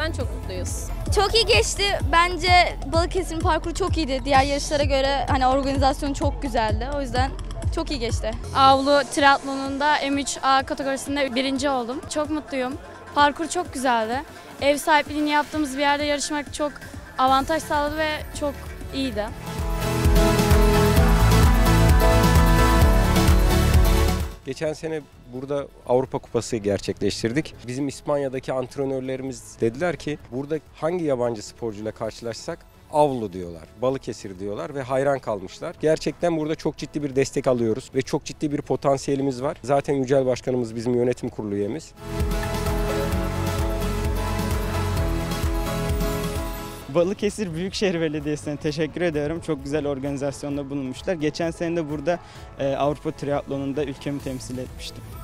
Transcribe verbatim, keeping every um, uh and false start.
gerçekten çok mutluyuz. Çok iyi geçti. Bence Balıkesir'in parkuru çok iyiydi. Diğer yarışlara göre hani organizasyon çok güzeldi. O yüzden çok iyi geçti. Avlu triatlonunda M üç A kategorisinde birinci oldum. Çok mutluyum. Parkur çok güzeldi. Ev sahipliğini yaptığımız bir yerde yarışmak çok avantaj sağladı ve çok iyiydi. Geçen sene burada Avrupa Kupası gerçekleştirdik. Bizim İspanya'daki antrenörlerimiz dediler ki burada hangi yabancı sporcuyla karşılaşsak Avlu diyorlar, Balıkesir diyorlar ve hayran kalmışlar. Gerçekten burada çok ciddi bir destek alıyoruz ve çok ciddi bir potansiyelimiz var. Zaten Yücel Başkanımız bizim yönetim kurulu üyemiz. Balıkesir Büyükşehir Belediyesi'ne teşekkür ediyorum. Çok güzel organizasyonda bulunmuşlar. Geçen sene de burada e, Avrupa Triatlonu'nda ülkemi temsil etmiştim.